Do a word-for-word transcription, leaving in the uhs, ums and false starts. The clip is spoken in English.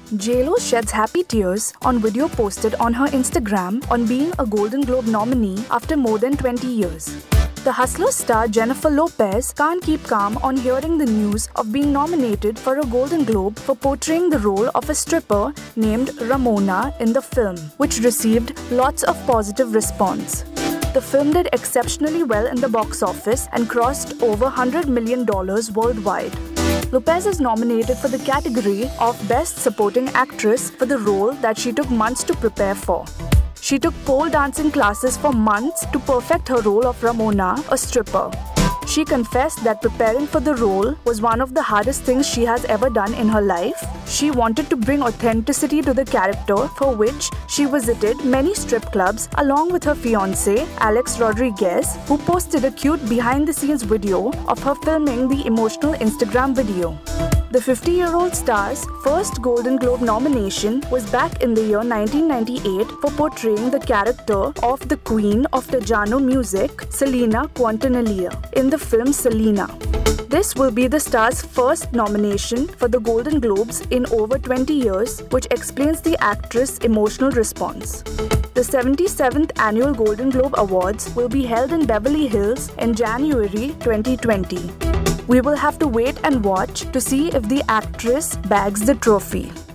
J Lo sheds happy tears on video posted on her Instagram on being a Golden Globe nominee after more than twenty years. The Hustler star Jennifer Lopez can't keep calm on hearing the news of being nominated for a Golden Globe for portraying the role of a stripper named Ramona in the film, which received lots of positive response. The film did exceptionally well in the box office and crossed over one hundred million dollars worldwide. Lopez is nominated for the category of Best Supporting Actress for the role that she took months to prepare for. She took pole dancing classes for months to perfect her role of Ramona, a stripper. She confessed that preparing for the role was one of the hardest things she has ever done in her life. She wanted to bring authenticity to the character, for which she visited many strip clubs along with her fiancé, Alex Rodriguez, who posted a cute behind-the-scenes video of her filming the emotional Instagram video. The fifty-year-old star's first Golden Globe nomination was back in the year nineteen ninety-eight for portraying the character of the queen of Tejano music, Selena Quintanilla, in the film Selena. This will be the star's first nomination for the Golden Globes in over twenty years, which explains the actress' emotional response. The seventy-seventh Annual Golden Globe Awards will be held in Beverly Hills in January twenty twenty. We will have to wait and watch to see if the actress bags the trophy.